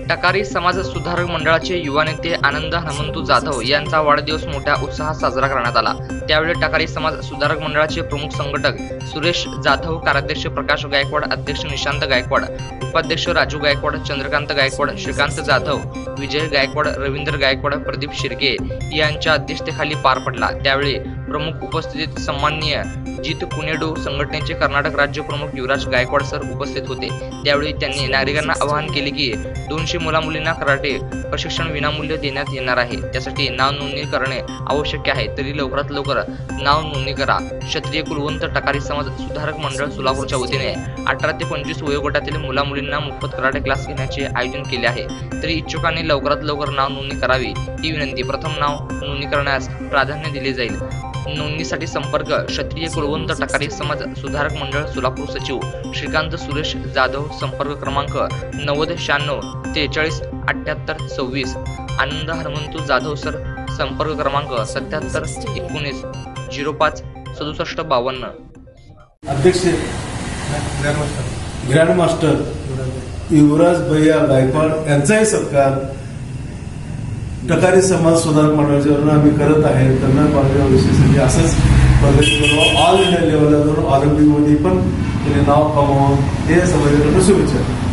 टकारी समाज सुधारक मंडळाचे युवा नेते आनंद हनुमंतू जाधव यांचा वाढदिवस मोठ्या उत्साहात साजरा करण्यात आला। त्यावेळी टकारी समाज सुधारक मंडळाचे प्रमुख संघटक सुरेश जाधव, कार्याध्यक्ष प्रकाश गायकवाड, अध्यक्ष निशांत गायकवाड, उपाध्यक्ष राजू गायकवाड, चंद्रकांत गायकवाड, श्रीकांत जाधव, विजय गायकवाड, रवींद्र गायकवाड, प्रदीप शिर्के यांच्या अध्यक्षतेखाली पार पडला। त्यावेळी प्रमुख उपस्थितीत सन्माननीय जित कुनेडू संघटनेचे कर्नाटक राज्य प्रमुख युवराज गायकवाड सर उपस्थित होते। त्यावेळी त्यांनी नागरिकांना आवाहन केले की 200 मुला-मुलींना कराटे प्रशिक्षण विनामूल्य देण्यात येणार आहे। त्यासाठी नाव नोंदणी करणे आवश्यक आहे, तरी लवकरात लवकर नाव नोंदणी करा। क्षत्रिय कुलवंत टकारी समाज सुधारक मंडळ सोलापूरच्या वतीने 18 ते 25 वयोगटातील मुला-मुलींना मोफत कराटे क्लास घेण्याचे आयोजन केले आहे, तरी इच्छुकांनी लवकरात लवकर नाव नोंदणी करावी ही विनंती। प्रथम नाव नोंदणी करण्यास प्राधान्य दिले जाईल। नोंदणीसाठी संपर्क क्षत्रिय कुलवंत टकारी समाज सुधारक मंडळ सोलापूर, सचिव श्रीकांत सुरेश जाधव, संपर्क क्रमांक 9096 43 78 26। आनंद हनुमंतू जाधव सर, संपर्क क्रमांक 77 19 05 67 52। अध्यक्ष ग्रँड मास्टर युवराज भैया गायकवाड यांचाही सत्कार टकारी समाज सुधारक मंडळाच्या वरून आम्ही करत आहे। त्यांना माझ्या विषयासाठी असंच प्रगती ऑल इंडिया लेवलला जाऊन ऑलिम्पिकमध्ये पण त्यांनी नाव कमावून हे समाजाकडे शुभेच्छा।